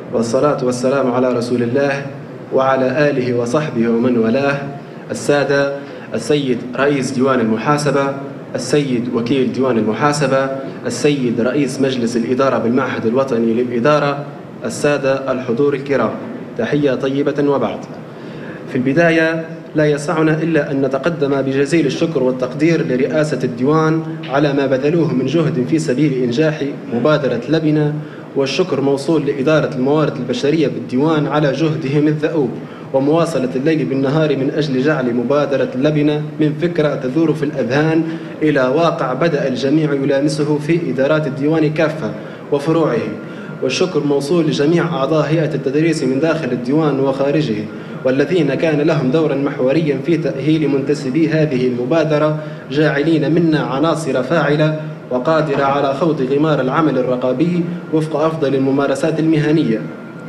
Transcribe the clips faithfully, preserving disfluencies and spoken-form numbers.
والصلاة والسلام على رسول الله وعلى آله وصحبه ومن والاه. السادة السيد رئيس ديوان المحاسبة، السيد وكيل ديوان المحاسبة، السيد رئيس مجلس الإدارة بالمعهد الوطني للإدارة، السادة الحضور الكرام، تحية طيبة وبعد. في البداية لا يسعنا إلا أن نتقدم بجزيل الشكر والتقدير لرئاسة الديوان على ما بذلوه من جهد في سبيل إنجاح مبادرة لبنة، والشكر موصول لإدارة الموارد البشرية بالديوان على جهدهم الدؤوب ومواصلة الليل بالنهار من أجل جعل مبادرة لبنة من فكرة تثور في الأذهان إلى واقع بدأ الجميع يلامسه في إدارات الديوان كافة وفروعه. والشكر موصول لجميع أعضاء هيئة التدريس من داخل الديوان وخارجه، والذين كان لهم دورا محوريا في تأهيل منتسبي هذه المبادرة، جاعلين منا عناصر فاعلة وقادرة على خوض غمار العمل الرقابي وفق أفضل الممارسات المهنية.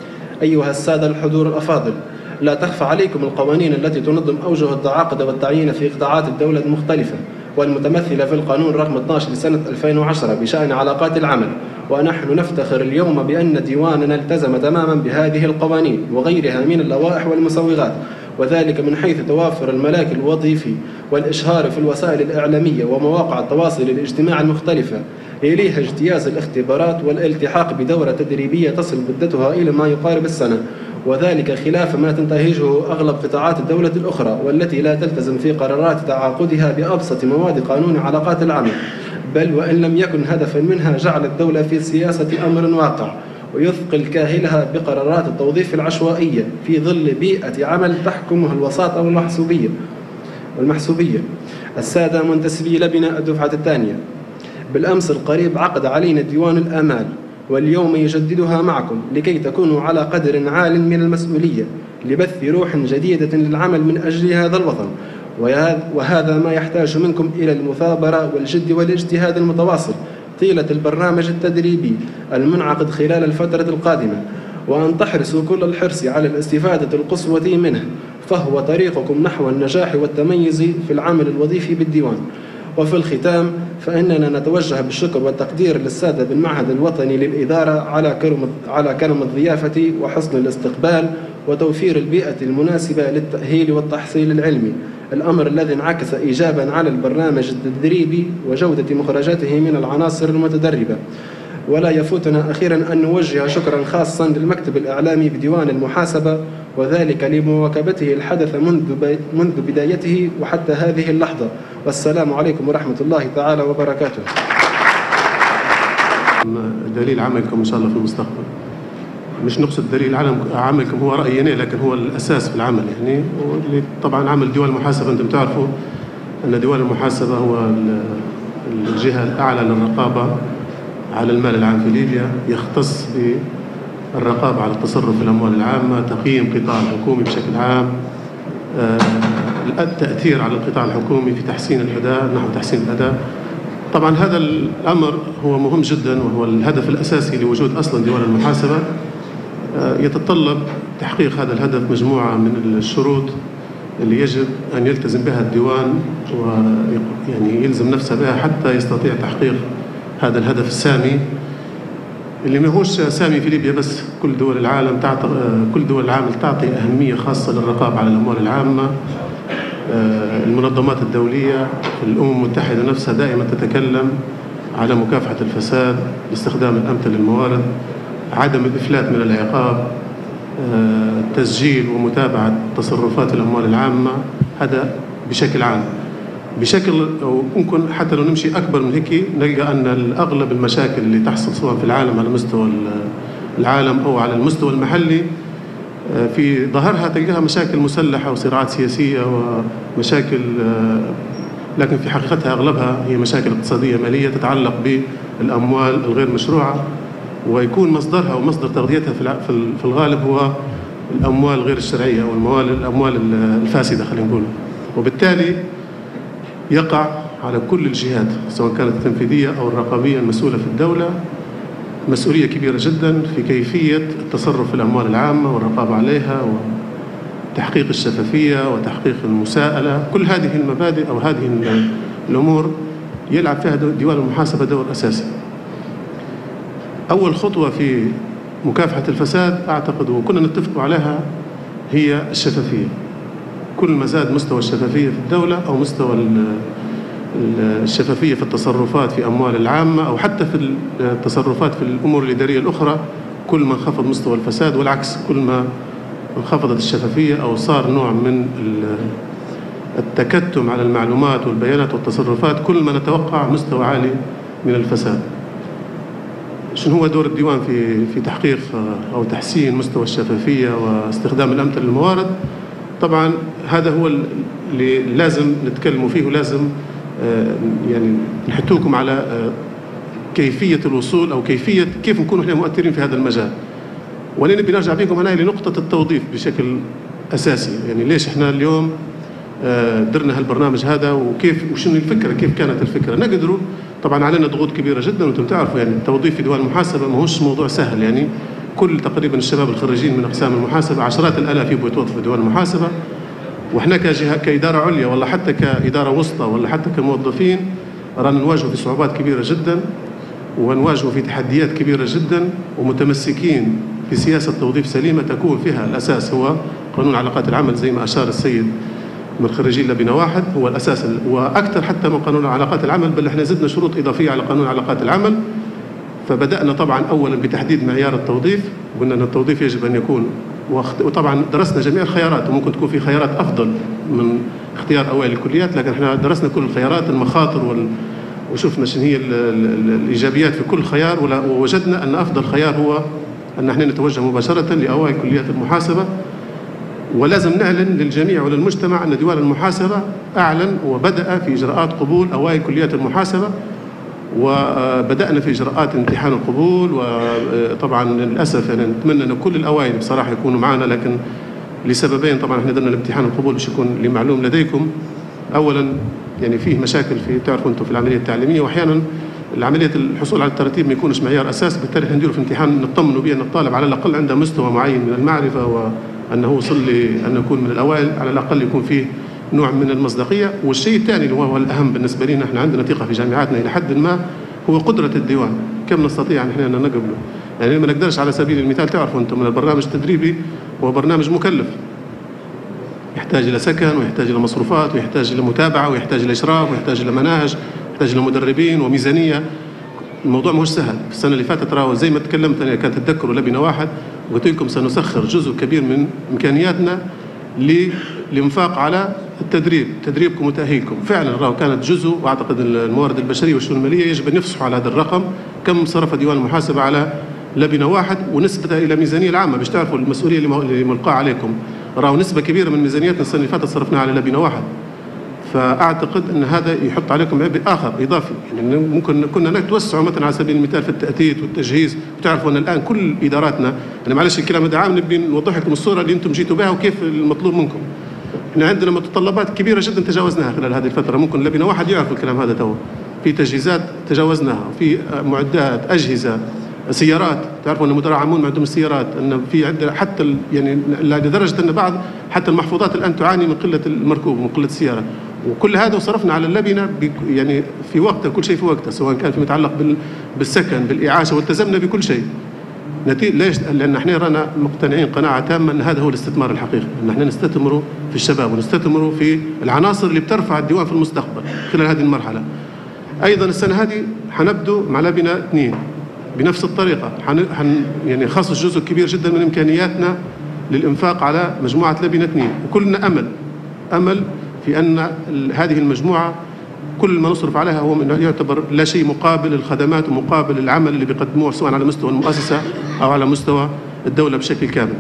أيها السادة الحضور الأفاضل، لا تخفى عليكم القوانين التي تنظم أوجه التعاقد والتعيين في قطاعات الدولة المختلفة، والمتمثلة في القانون رقم اثني عشر لسنة ألفين وعشرة بشأن علاقات العمل. ونحن نفتخر اليوم بأن ديواننا التزم تماما بهذه القوانين وغيرها من اللوائح والمسوغات، وذلك من حيث توافر الملاك الوظيفي والإشهار في الوسائل الإعلامية ومواقع التواصل الاجتماعي المختلفة، يليها اجتياز الاختبارات والالتحاق بدورة تدريبية تصل مدتها إلى ما يقارب السنة، وذلك خلاف ما تنتهجه أغلب قطاعات الدولة الأخرى والتي لا تلتزم في قرارات تعاقدها بأبسط مواد قانون علاقات العمل، بل وإن لم يكن هدفا منها جعل الدولة في سياسة أمر واقع ويثقل كاهلها بقرارات التوظيف العشوائية في ظل بيئة عمل تحكمها الوساطة والمحسوبية والمحسوبية. السادة منتسبي لبنة الدفعة الثانية، بالأمس القريب عقد علينا ديوان الآمال، واليوم يجددها معكم لكي تكونوا على قدر عال من المسؤولية لبث روح جديدة للعمل من أجل هذا الوطن، وهذا ما يحتاج منكم إلى المثابرة والجد والاجتهاد المتواصل طيلة البرنامج التدريبي المنعقد خلال الفترة القادمة، وأن تحرصوا كل الحرص على الاستفادة القصوى منه، فهو طريقكم نحو النجاح والتميز في العمل الوظيفي بالديوان. وفي الختام فإننا نتوجه بالشكر والتقدير للسادة بالمعهد الوطني للإدارة على كرم على كرم الضيافة وحسن الاستقبال وتوفير البيئة المناسبة للتأهيل والتحصيل العلمي، الأمر الذي انعكس إيجابا على البرنامج التدريبي وجودة مخرجاته من العناصر المتدربة. ولا يفوتنا أخيرا أن نوجه شكرا خاصا للمكتب الإعلامي بديوان المحاسبة، وذلك لمواكبته الحدث منذ منذ بدايته وحتى هذه اللحظة. والسلام عليكم ورحمة الله تعالى وبركاته. دليل عملكم إن شاء الله في المستقبل، مش نقصد دليل عملكم هو رأينا، لكن هو الأساس في العمل يعني. طبعا عمل ديوان المحاسبة أنتم تعرفوا أن ديوان المحاسبة هو الجهة الأعلى للرقابة على المال العام في ليبيا، يختص بالرقابة على التصرف في الأموال العامة، تقييم القطاع الحكومي بشكل عام، التأثير على القطاع الحكومي في تحسين الأداء نحو تحسين الأداء. طبعا هذا الأمر هو مهم جدا، وهو الهدف الأساسي لوجود أصلا ديوان المحاسبة. يتطلب تحقيق هذا الهدف مجموعة من الشروط اللي يجب أن يلتزم بها الديوان ويعني يلزم نفسه بها حتى يستطيع تحقيق هذا الهدف السامي، اللي ما هوش سامي في ليبيا بس، كل دول العالم تعطي كل دول العالم تعطي أهمية خاصة للرقابة على الأموال العامة. المنظمات الدولية، الأمم المتحدة نفسها دائما تتكلم على مكافحة الفساد باستخدام الأمثل للموارد، عدم الإفلات من العقاب، تسجيل ومتابعة تصرفات الأموال العامة. هذا بشكل عام. بشكل أو ممكن حتى لو نمشي أكبر من هيك نلقى أن أغلب المشاكل اللي تحصل سواء في العالم على مستوى العالم أو على المستوى المحلي في ظهرها تلقاها مشاكل مسلحة وصراعات سياسية ومشاكل، لكن في حقيقتها أغلبها هي مشاكل اقتصادية مالية تتعلق بالأموال الغير مشروعة، ويكون مصدرها ومصدر تغذيتها في الغالب هو الأموال غير الشرعية أو الأموال الأموال الفاسدة خلينا نقول. وبالتالي يقع على كل الجهات سواء كانت التنفيذية أو الرقابية المسؤولة في الدولة مسؤولية كبيرة جدا في كيفية التصرف في الأموال العامة والرقابة عليها وتحقيق الشفافية وتحقيق المساءلة. كل هذه المبادئ أو هذه الأمور يلعب فيها ديوان المحاسبة دور أساسي. أول خطوة في مكافحة الفساد أعتقد وكنا نتفق عليها هي الشفافية. كل ما زاد مستوى الشفافية في الدولة أو مستوى الشفافية في التصرفات في أموال العامة أو حتى في التصرفات في الأمور الإدارية الأخرى، كل ما انخفض مستوى الفساد، والعكس كل ما انخفضت الشفافية أو صار نوع من التكتم على المعلومات والبيانات والتصرفات، كل ما نتوقع مستوى عالي من الفساد. شنو هو دور الديوان في في تحقيق أو تحسين مستوى الشفافية واستخدام الأمثلة للموارد؟ طبعا هذا هو اللي لازم نتكلموا فيه، ولازم يعني نحثوكم على كيفية الوصول أو كيفية كيف نكون احنا مؤثرين في هذا المجال. ولين بنرجع بكم هنا لنقطة التوظيف بشكل أساسي، يعني ليش احنا اليوم درنا هالبرنامج هذا وكيف وشنو الفكرة، كيف كانت الفكرة. نقدروا طبعا علينا ضغوط كبيرة جدا، وانتم تعرفوا يعني التوظيف في ديوان المحاسبة ما هوش موضوع سهل. يعني كل تقريبا الشباب الخريجين من أقسام المحاسبة عشرات الآلاف يبغوا يتوظفوا في ديوان المحاسبة، واحنا كجهة كإدارة عليا ولا حتى كإدارة وسطى ولا حتى كموظفين رانا نواجهوا في صعوبات كبيرة جدا، ونواجهوا في تحديات كبيرة جدا، ومتمسكين في سياسة توظيف سليمة تكون فيها الأساس هو قانون علاقات العمل زي ما أشار السيد من خريجين لبنة واحد، هو الأساس وأكثر حتى من قانون علاقات العمل، بل احنا زدنا شروط إضافية على قانون علاقات العمل. فبدأنا طبعا أولا بتحديد معيار التوظيف، قلنا أن التوظيف يجب أن يكون، وطبعا درسنا جميع الخيارات، وممكن تكون في خيارات أفضل من اختيار أوائل الكليات، لكن احنا درسنا كل الخيارات المخاطر وال... وشفنا شنو هي ال... ال... الإيجابيات في كل خيار، ووجدنا أن أفضل خيار هو أن احنا نتوجه مباشرة لأوائل كليات المحاسبة. ولازم نعلن للجميع وللمجتمع أن ديوان المحاسبة أعلن وبدأ في إجراءات قبول أوائل كليات المحاسبة، وبدأنا في إجراءات امتحان القبول. وطبعا للأسف يعني نتمنى أن كل الأوائل بصراحة يكونوا معنا، لكن لسببين طبعا احنا درنا الامتحان القبول باش يكون لمعلوم لديكم. أولا يعني فيه مشاكل في تعرفوا أنتم في العملية التعليمية، وأحيانا العملية الحصول على الترتيب ما يكونش معيار أساس، بالتالي احنا نديروا في امتحان نطمنوا به أن الطالب على الأقل عنده مستوى معين من المعرفة، وأنه وصل لأن يكون من الأوائل على الأقل يكون فيه نوع من المصداقية. والشيء الثاني اللي هو الأهم بالنسبة لنا، احنا عندنا ثقة في جامعاتنا إلى حد ما، هو قدرة الديوان، كم نستطيع ان احنا نقبله. يعني ما نقدرش على سبيل المثال تعرفوا انتم من البرنامج التدريبي هو برنامج مكلف، يحتاج الى سكن ويحتاج الى مصروفات ويحتاج الى متابعة ويحتاج الى اشراف ويحتاج الى مناهج ويحتاج الى مدربين وميزانية. الموضوع مش سهل. في السنة اللي فاتت راهو زي ما تكلمت انا كانت تذكروا لبنة واحد وقلت لكم سنسخر جزء كبير من امكانياتنا للانفاق على التدريب، تدريبكم وتأهيلكم. فعلا راهو كانت جزء، واعتقد الموارد البشريه والشؤون الماليه يجب ان يفصحوا على هذا الرقم، كم صرف ديوان المحاسبه على لبنه واحد ونسبتها الى الميزانيه العامه، باش تعرفوا المسؤوليه اللي ملقاه عليكم. راهو نسبه كبيره من ميزانيتنا السنه اللي فاتت صرفناها على لبنه واحد. فاعتقد ان هذا يحط عليكم عبء اخر اضافي، يعني ممكن كنا نتوسعوا مثلا على سبيل المثال في التاثيث والتجهيز، وتعرفوا ان الان كل اداراتنا، انا معلش الكلام هذا عام نبي نوضح لكم الصوره اللي انتم جيتوا بها وكيف المطلوب منكم. احنا عندنا متطلبات كبيره جدا تجاوزناها خلال هذه الفتره، ممكن لبنه واحد يعرف الكلام هذا تو. في تجهيزات تجاوزناها، في معدات، اجهزه، سيارات، تعرفوا ان مدراء عامون ما عندهم السيارات، ان في عندنا حتى يعني لدرجه ان بعض حتى المحفوظات الان تعاني من قله المركوب ومن قله السياره، وكل هذا وصرفنا على اللبنه يعني في وقته، كل شيء في وقته، سواء كان في متعلق بالسكن بالاعاشه، والتزمنا بكل شيء. ليش؟ لأن احنا رانا مقتنعين قناعة تامة أن هذا هو الاستثمار الحقيقي، أن احنا نستثمروا في الشباب ونستثمروا في العناصر اللي بترفع الديوان في المستقبل خلال هذه المرحلة. أيضا السنة هذه حنبدو مع لبنة اثنين بنفس الطريقة، حن حن يعني خصص جزء كبير جدا من إمكانياتنا للإنفاق على مجموعة لبنة اثنين، وكلنا أمل أمل في أن هذه المجموعة كل ما نصرف عليها هو من يعتبر لا شيء مقابل الخدمات ومقابل العمل اللي بيقدموه سواء على مستوى المؤسسة أو على مستوى الدولة بشكل كامل.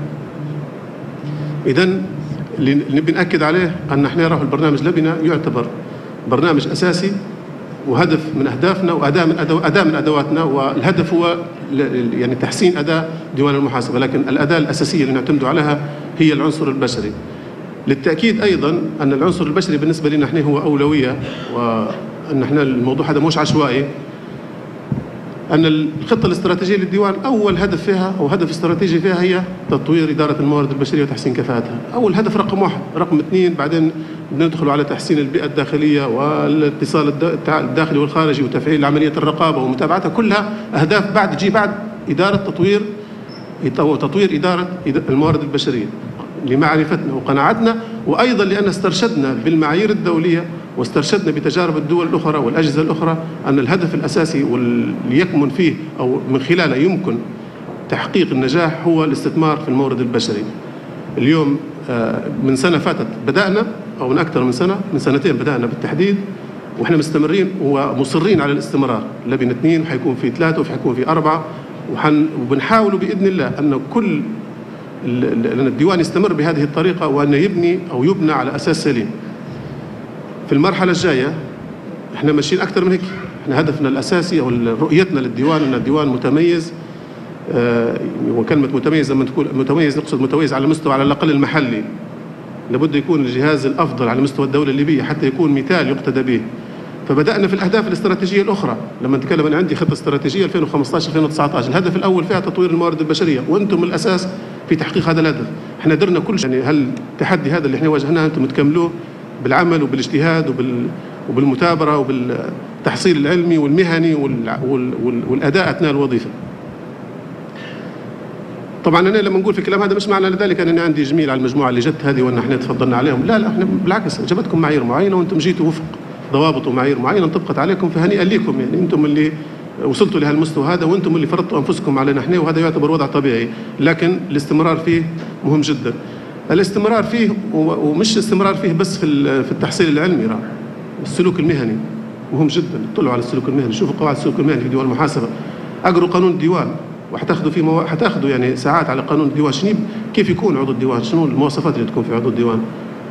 إذن اللي نبي نأكد عليه أن احنا نراه البرنامج لبنة يعتبر برنامج أساسي وهدف من أهدافنا وأداة من أدو أداة من أدواتنا، والهدف هو يعني تحسين أداء ديوان المحاسبة، لكن الأداة الأساسية اللي نعتمد عليها هي العنصر البشري. للتأكيد أيضا أن العنصر البشري بالنسبة لنا نحن هو أولوية، وأن احنا الموضوع هذا مش عشوائي. أن الخطة الاستراتيجية للديوان أول هدف فيها أو هدف استراتيجي فيها هي تطوير إدارة الموارد البشرية وتحسين كفاءتها، أول هدف رقم واحد. رقم اثنين بعدين ندخل على تحسين البيئة الداخلية والاتصال الداخلي والخارجي وتفعيل عملية الرقابة ومتابعتها، كلها أهداف بعد تجي بعد إدارة تطوير وتطوير إدارة الموارد البشرية لمعرفتنا وقناعتنا، وأيضا لأن استرشدنا بالمعايير الدولية واسترشدنا بتجارب الدول الأخرى والأجهزة الأخرى أن الهدف الأساسي واللي يكمن فيه أو من خلاله يمكن تحقيق النجاح هو الاستثمار في المورد البشري. اليوم من سنة فاتت بدأنا، أو من أكثر من سنة، من سنتين بدأنا بالتحديد، وإحنا مستمرين ومصرين على الاستمرار. لبنة اثنين وحيكون في ثلاثة وحيكون في أربعة، وبنحاول بإذن الله أن كل أن الديوان يستمر بهذه الطريقة وأن يبني أو يبنى على أساس سليم. في المرحلة الجاية إحنا ماشيين أكثر من هيك. إحنا هدفنا الأساسي أو رؤيتنا للديوان أن الديوان متميز، آه وكلمة متميز لما تقول متميز نقصد متميز على مستوى على الأقل المحلي. لابد يكون الجهاز الأفضل على مستوى الدولة الليبية حتى يكون مثال يقتدى به. فبدأنا في الأهداف الاستراتيجية الأخرى. لما نتكلم أنا عندي خطة استراتيجية ألفين وخمسة عشر ألفين وتسعة عشر، الهدف الأول فيها تطوير الموارد البشرية، وأنتم الأساس في تحقيق هذا الهدف. احنا درنا كل شيء. يعني هل التحدي هذا اللي احنا واجهناه أنتم تكملوه بالعمل وبالاجتهاد وبال وبالمثابرة وبالتحصيل العلمي والمهني وال... وال... وال... والأداء أثناء الوظيفة. طبعا أنا لما نقول في الكلام هذا مش معنى ذلك أن أنا عندي جميل على المجموعة اللي جت هذه وأن احنا تفضلنا عليهم، لا لا، احنا بالعكس جبتكم معايير معينة وأنتم جيتوا وفق ضوابط ومعايير معينة انطبقت عليكم، فهنيئا لكم. يعني أنتم اللي وصلتوا لهالمستوى هذا وأنتم اللي فرضتوا أنفسكم علينا احنا، وهذا يعتبر وضع طبيعي، لكن الاستمرار فيه مهم جدا. الاستمرار فيه ومش استمرار فيه بس في في التحصيل العلمي، راه السلوك المهني مهم جدا. اطلعوا على السلوك المهني، شوفوا قواعد السلوك المهني في ديوان المحاسبة، اقروا قانون الديوان وحتاخذوا فيه مو... حتاخذوا يعني ساعات على قانون الديوان، شنو كيف يكون عضو الديوان، شنو المواصفات اللي تكون في عضو الديوان.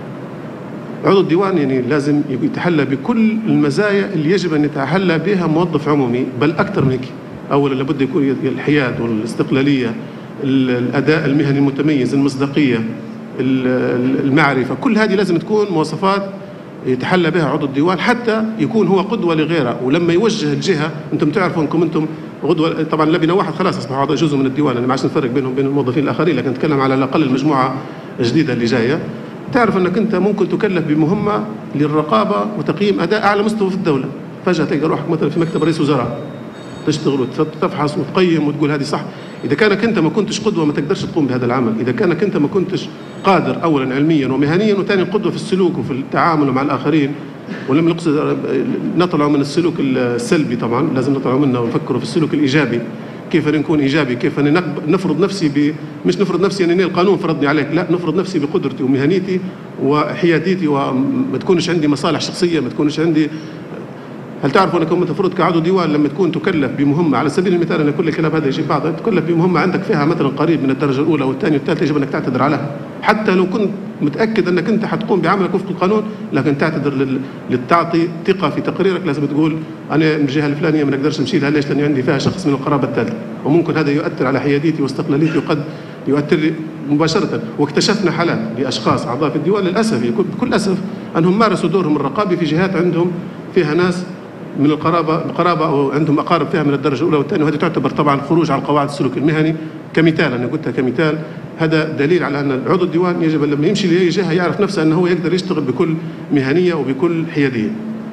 عضو الديوان يعني لازم يتحلى بكل المزايا اللي يجب أن يتحلى بها موظف عمومي، بل أكثر من هيك. أولا لابد يكون الحياد والاستقلالية، الأداء المهني المتميز، المصداقية، المعرفة، كل هذه لازم تكون مواصفات يتحلى بها عضو الديوان حتى يكون هو قدوة لغيره. ولما يوجه الجهة، أنتم تعرفوا أنكم أنتم قدوة. طبعا لبنة واحد خلاص أصبحوا أعضاء جزء من الديوان، أنا ما عادش نفرق بينهم وبين الموظفين الآخرين، لكن نتكلم على الأقل المجموعة الجديدة اللي جاية. تعرف أنك أنت ممكن تكلف بمهمة للرقابة وتقييم أداء أعلى مستوى في الدولة، فجأة تلقى روحك مثلا في مكتب رئيس وزراء تشتغل وتفحص وتقيم وتقول هذه صح. إذا كانك أنت ما كنتش قدوة ما تقدرش تقوم بهذا العمل. إذا كانك أنت ما كنتش قادر أولا علميا ومهنيا، وثاني قدوة في السلوك وفي التعامل مع الآخرين. ولم نقصد نطلع من السلوك السلبي، طبعا لازم نطلع منه ونفكروا في السلوك الإيجابي. كيف نكون إيجابي، كيف نفرض نفسي ب... مش نفرض نفسي أن القانون فرضني عليك، لا، نفرض نفسي بقدرتي ومهنيتي وحياديتي، وما تكونش عندي مصالح شخصية، ما تكونش عندي. هل تعرفوا أنكم تفرض كعضو ديوان لما تكون تكلف بمهمة، على سبيل المثال أنا كل الكلام هذا يجيب بعض، تكلف بمهمة عندك فيها مثلا قريب من الدرجة الأولى والثانية والثالثة، يجب أنك تعتذر عليها، حتى لو كنت متأكد أنك أنت حتقوم بعملك وفق القانون، لكن تعتذر لل... للتعطي ثقة في تقريرك. لازم تقول أنا من الجهة الفلانية ما نقدرش نمشي لها، ليش؟ لأن عندي فيها شخص من القرابة الثالثة، وممكن هذا يؤثر على حياديتي واستقلاليتي، وقد يؤثر لي مباشرة. واكتشفنا حالات لأشخاص أعضاء في الديوان للأسف بكل أسف أنهم مارسوا دورهم الرقابي في جهات عندهم فيها ناس من القرابة القرابة أو عندهم أقارب فيها من الدرجة الأولى والثانية، وهذه تعتبر طبعا خروج على قواعد السلوك المهني. كمثال أنا قلتها كمثال، هذا دليل على أن عضو الديوان يجب لما يمشي لأي جهة يعرف نفسه أنه هو يقدر يشتغل بكل مهنية وبكل حيادية.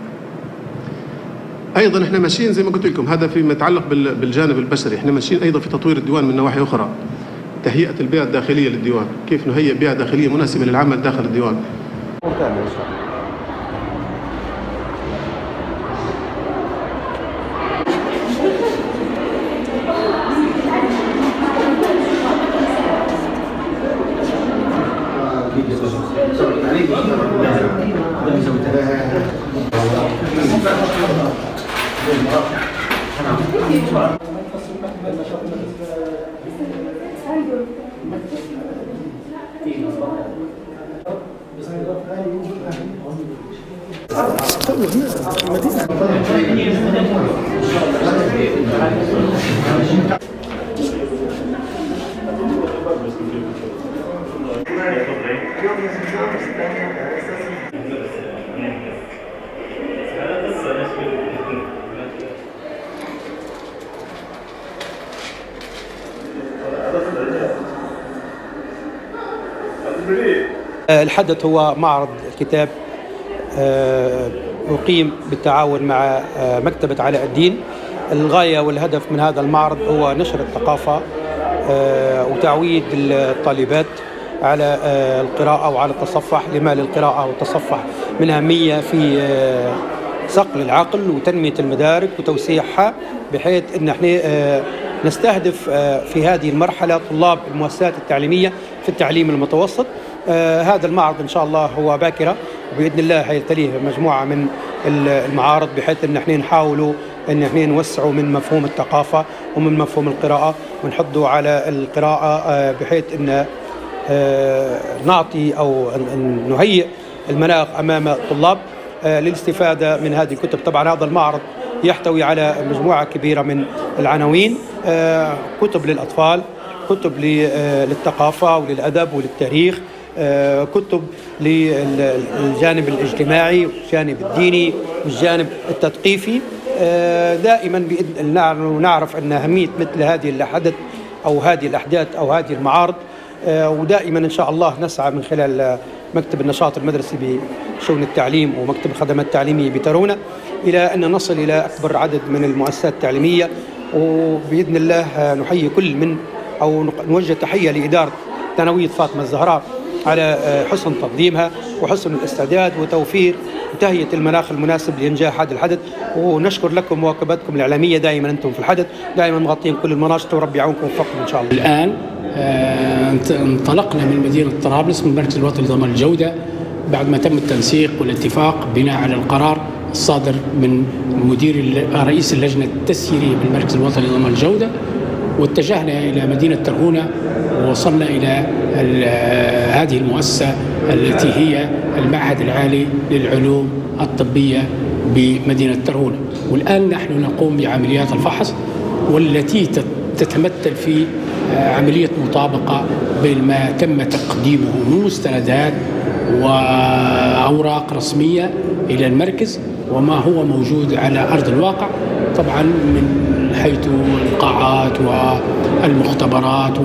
أيضا إحنا ماشيين زي ما قلت لكم، هذا فيما يتعلق بالجانب البشري. إحنا ماشيين أيضا في تطوير الديوان من نواحي أخرى، تهيئة البيئة الداخلية للديوان، كيف نهيئ بيئة داخلية مناسبة للعمل داخل الديوان. الحدث هو معرض الكتاب أقيم بالتعاون مع مكتبة علاء الدين. الغاية والهدف من هذا المعرض هو نشر الثقافة وتعويد الطالبات على القراءة وعلى التصفح، لما للقراءة والتصفح من أهمية في صقل العقل وتنمية المدارك وتوسيعها، بحيث أن احنا نستهدف في هذه المرحلة طلاب المؤسسات التعليمية في التعليم المتوسط. هذا المعرض إن شاء الله هو باكرة، وبإذن الله هيتليه مجموعة من المعارض، بحيث أن احنا نحاولوا أن احنا نوسعوا من مفهوم الثقافة ومن مفهوم القراءة، ونحضوا على القراءة بحيث أن نعطي أو نهيئ المناخ أمام الطلاب للاستفادة من هذه الكتب. طبعا هذا المعرض يحتوي على مجموعة كبيرة من العناوين، كتب للأطفال، كتب للثقافة وللأدب وللتاريخ، كتب للجانب الاجتماعي والجانب الديني والجانب التثقيفي. دائما بإذن نعرف أن أهمية مثل هذه الحدث أو هذه الأحداث أو هذه المعارض، ودائما إن شاء الله نسعى من خلال مكتب النشاط المدرسي بشؤون التعليم ومكتب الخدمات التعليمية بترونا إلى أن نصل إلى أكبر عدد من المؤسسات التعليمية. وبإذن الله نحيي كل من أو نوجه تحية لإدارة ثانوية فاطمة الزهراء على حسن تنظيمها وحسن الاستعداد وتوفير وتهيئة المناخ المناسب لإنجاح هذا الحدث. ونشكر لكم مواكبتكم الإعلامية، دائما أنتم في الحدث، دائما مغطين كل المناشط، وربي يعاونكم ويوفقكم إن شاء الله. الآن انطلقنا من مدينة طرابلس من المركز الوطني لضمان الجودة بعد ما تم التنسيق والاتفاق بناء على القرار الصادر من مدير رئيس اللجنة التسييرية بالمركز الوطني لضمان الجودة، واتجهنا إلى مدينة ترهونة ووصلنا إلى هذه المؤسسة التي هي المعهد العالي للعلوم الطبية بمدينة ترهونة. والآن نحن نقوم بعمليات الفحص والتي تتمثل في عملية مطابقة بين ما تم تقديمه من مستندات وأوراق رسمية إلى المركز وما هو موجود على أرض الواقع، طبعا من حيث القاعات والمختبرات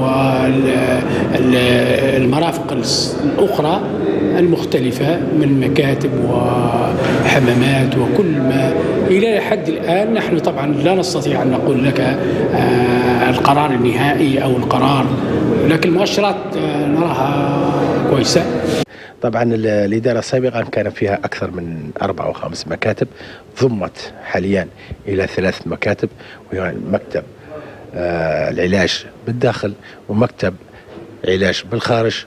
والمرافق الأخرى المختلفة من مكاتب وحمامات وكل ما. إلى حد الآن نحن طبعا لا نستطيع أن نقول لك القرار النهائي أو القرار، لكن المؤشرات نراها كويسة. طبعا الإدارة سابقا كان فيها أكثر من أربع أو خمس مكاتب، ضمت حاليا إلى ثلاث مكاتب، وهي مكتب آه العلاج بالداخل ومكتب علاج بالخارج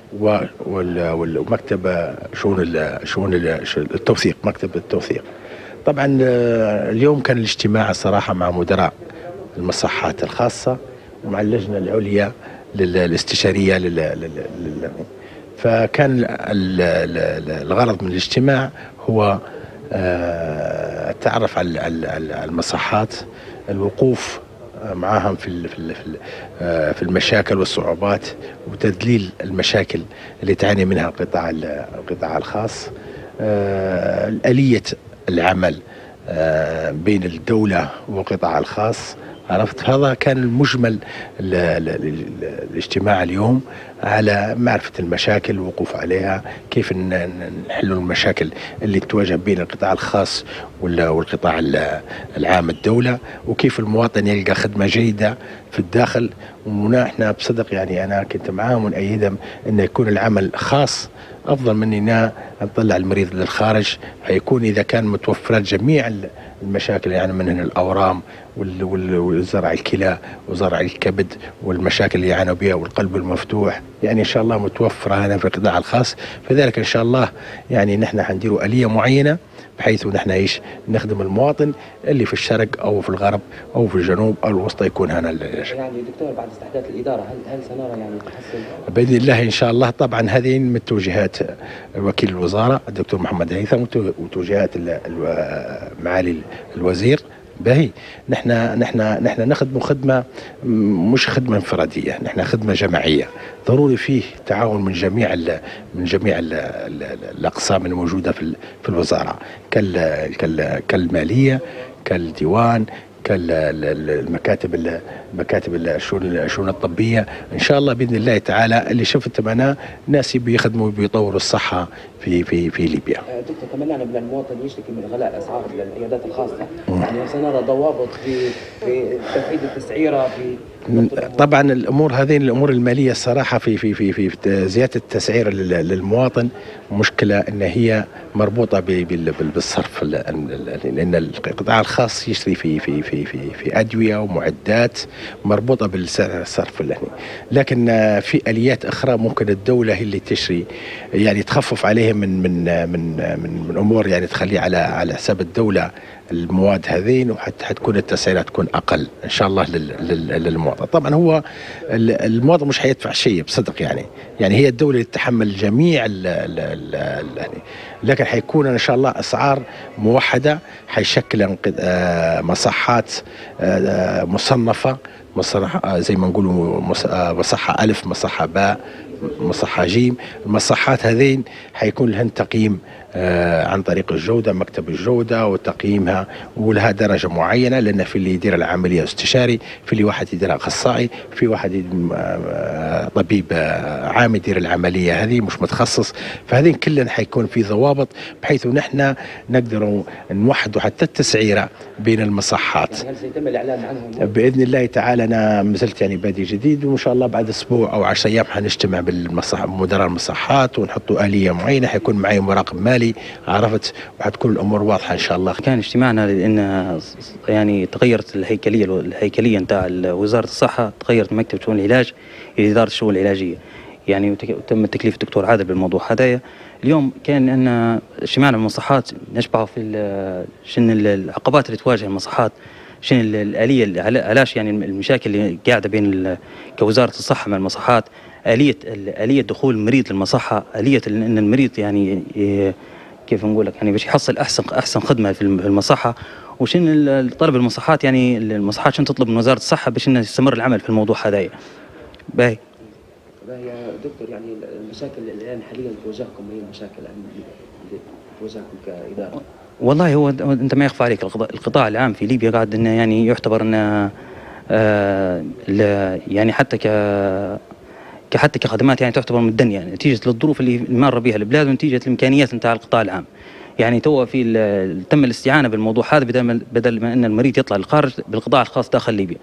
ومكتب شؤون شؤون التوثيق، مكتب التوثيق. طبعا اليوم كان الاجتماع الصراحة مع مدراء المصحات الخاصة ومع اللجنة العليا الاستشارية لل فكان الغرض من الاجتماع هو التعرف على المصحات، الوقوف معهم في في المشاكل والصعوبات وتذليل المشاكل اللي تعاني منها القطاع القطاع الخاص، آلية العمل بين الدولة والقطاع الخاص. عرفت، هذا كان المجمل الاجتماع اليوم، على معرفة المشاكل والوقوف عليها، كيف نحل المشاكل اللي تواجه بين القطاع الخاص والقطاع العام الدولة، وكيف المواطن يلقى خدمة جيدة في الداخل. ونحن بصدق يعني أنا كنت معاهم ونأيدهم أن يكون العمل خاص أفضل من أن نطلع المريض للخارج. حيكون إذا كان متوفرات جميع المشاكل، يعني من الأورام والزرع الكلى وزرع الكبد والمشاكل اللي يعانوا بها والقلب المفتوح، يعني إن شاء الله متوفرة هنا في القطاع الخاص. فذلك إن شاء الله يعني نحن حنديروا آلية معينة بحيث نحن ايش نخدم المواطن اللي في الشرق او في الغرب او في الجنوب او الوسطى يكون هنا. يعني دكتور بعد استحداث الاداره هل هل سنرى يعني تحسن باذن الله ان شاء الله؟ طبعا هذه من توجيهات وكيل الوزاره الدكتور محمد هيثم وتوجيهات معالي الوزير باهي. نحن نحن نحن نخدم خدمه مش خدمه انفراديه، نحن خدمه جماعيه، ضروري فيه تعاون من جميع ال من جميع ال الاقسام الموجوده في في الوزاره، كالماليه، كالديوان، كالمكاتب مكاتب الشؤون الشؤون الطبيه ان شاء الله باذن الله تعالى. اللي شفت معنا ناس بيخدموا بيطوروا الصحه في في في ليبيا. دكتور كمان يعني المواطن يشتكي من غلاء الاسعار للعيادات الخاصه، يعني سنرى ضوابط في في تفعيل التسعيره في طبعا الامور هذه الامور الماليه الصراحه في في في في زياده التسعير للمواطن مشكله ان هي مربوطه بالصرف، لان القطاع الخاص يشتري في في في في في ادويه ومعدات مربوطه بالصرف اللهني، لكن في اليات اخرى ممكن الدوله هي اللي تشري يعني تخفف عليهم من من من من, من امور يعني تخليه على على حساب الدوله المواد هذين، وحتى حتكون التسعيرات تكون اقل ان شاء الله للمواطن. طبعا هو المواطن مش حيدفع شيء بصدق يعني يعني هي الدوله اللي تتحمل جميع ال ال ال لكن حيكون ان شاء الله اسعار موحده، حيشكل مصحات مصنفه، مصحة زي ما نقولوا مصحة ألف، مصحة باء، مصحة جيم. المصحات هذين حيكون لهن تقييم آه عن طريق الجودة، مكتب الجودة وتقييمها، ولها درجة معينة، لأن في اللي يدير العملية استشاري، في اللي واحد يديرها أخصائي، في واحد آه طبيب آه عام يدير العملية هذه مش متخصص. فهذين كلن حيكون في ضوابط بحيث نحن نقدروا نوحدوا حتى التسعيرة بين المصحات. هل سيتم الإعلان عنها؟ بإذن الله تعالى أنا مازلت يعني بادي جديد، وإن شاء الله بعد أسبوع أو عشر أيام حنجتمع بالمصح مدراء المصحات ونحطوا آلية معينة، حيكون معي مراقب مالي عرفت، وحتكون الامور واضحه ان شاء الله. كان اجتماعنا لان يعني تغيرت الهيكليه الهيكليه نتاع وزاره الصحه، تغيرت مكتب شؤون العلاج الى اداره الشؤون العلاجيه يعني، وتم تكليف الدكتور عادل بالموضوع هذايا. اليوم كان ان اجتماعنا بالمصحات نشبعوا في شن العقبات اللي تواجه المصحات، شن الاليه علاش يعني المشاكل اللي قاعده بين كوزاره الصحه مع المصحات، اليه اليه دخول المريض للمصحه، اليه ان المريض يعني كيف نقول لك يعني باش يحصل احسن احسن خدمه في المصحه، وشن طلب المصحات يعني المصحات شن تطلب من وزاره الصحه باش انه يستمر العمل في الموضوع هذايا. باهي باهي يا دكتور، يعني المشاكل اللي الان حاليا تواجهكم هي المشاكل اللي تواجهكم كاداره؟ والله هو انت ما يخفى عليك القطاع العام في ليبيا قاعد انه يعني يعتبر انه آه يعني حتى ك حتى كخدمات يعني تعتبر مدنيه يعني نتيجه للظروف اللي مر بها البلاد ونتيجه الامكانيات نتاع القطاع العام. يعني تو في تم الاستعانه بالموضوع هذا بدل بدل ما ان المريض يطلع للخارج بالقطاع الخاص داخل ليبيا.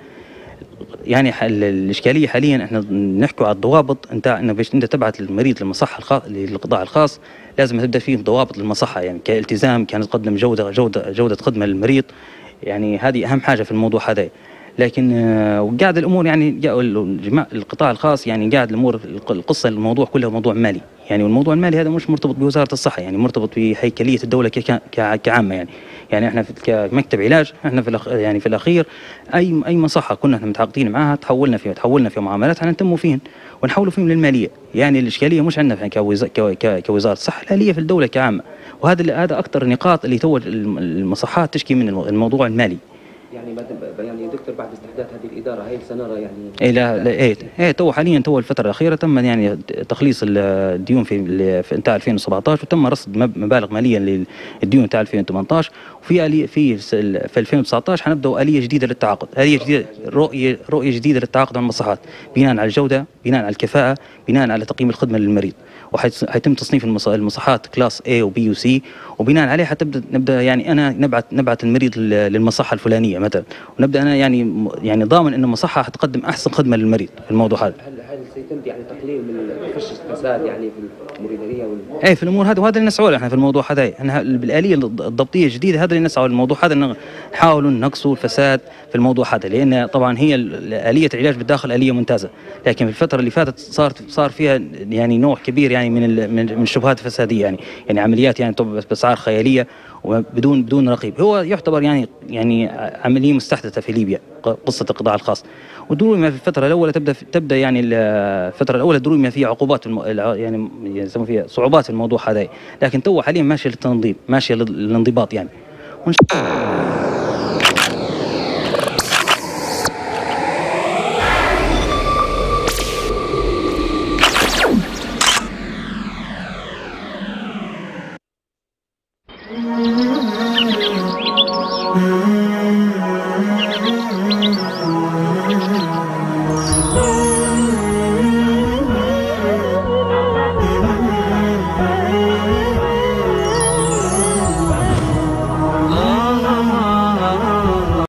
يعني الاشكاليه حاليا احنا نحكوا على الضوابط نتاع انه باش انت تبعث المريض للمصحه الخاص للقطاع الخاص لازم تبدا فيه ضوابط للمصحه يعني كالتزام، كانت تقدم جوده جوده جوده خدمه للمريض، يعني هذه اهم حاجه في الموضوع هذا. لكن وقاعد الامور يعني القطاع الخاص يعني قاعد الامور القصه الموضوع كله موضوع مالي يعني، والموضوع المالي هذا مش مرتبط بوزاره الصحه يعني، مرتبط بهيكليه الدوله كعامه يعني. يعني احنا كمكتب علاج احنا في يعني في الاخير اي اي مصحه كنا احنا متعاقدين معاها تحولنا فيها تحولنا في معاملات نتموا فيهن ونحولوا فيهم للماليه. يعني الاشكاليه مش عندنا كوزاره الصحه، الاليه في الدوله كعامه، وهذا هذا اكثر النقاط اللي تو المصحات تشكي من الموضوع المالي. يعني يعني دكتور بعد استحداث هذه الاداره هي سنرى يعني اي لا لا ايه ايه تو حاليا تو الفتره الاخيره تم يعني تخليص الديون في في انتهى ألفين وسبعطعش، وتم رصد مبالغ ماليه للديون تاع ألفين وثمانطعش، وفي آلية في في ألفين وتسعطعش حنبداو آلية جديده للتعاقد، آلية جديده رؤيه رؤيه جديده للتعاقد مع المصحات بناء على الجوده، بناء على الكفاءه، بناء على تقييم الخدمه للمريض، وحيتم تصنيف المصحات كلاس A وبي وسي، وبناء عليه حتبدا نبدا يعني انا نبعث نبعث المريض للمصحه الفلانيه مثلا، ونبدا انا يعني يعني ضامن ان المصحه حتقدم احسن خدمه للمريض في الموضوع هذا. هل هل سيتم يعني تقليل من فش الفساد يعني في المريضيه وال اي في الامور هذه، وهذا اللي نسعوا له احنا في الموضوع هذا، احنا بالاليه الضبطيه الجديده هذا اللي نسعوا للموضوع هذا، نحاولوا نقصوا الفساد في الموضوع هذا، لان طبعا هي اليه العلاج بالداخل اليه ممتازه، لكن في الفتره اللي فاتت صار صار فيها يعني نوع كبير يعني من من الشبهات الفساديه يعني يعني عمليات يعني باسعار خياليه وبدون بدون رقيب. هو يعتبر يعني يعني عمليه مستحدثه في ليبيا قصه القطاع الخاص، ودروما في الفتره الاولى تبدا تبدا يعني الفتره الاولى دروما فيها عقوبات يعني يسموا فيها صعوبات في الموضوع هذا، لكن تو حاليا ماشيه للتنظيم، ماشيه للانضباط يعني.